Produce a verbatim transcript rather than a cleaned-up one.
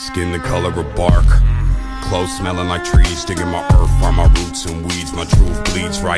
Skin the color of bark, clothes smelling like trees. Digging my earth, find my roots and weeds. My truth bleeds right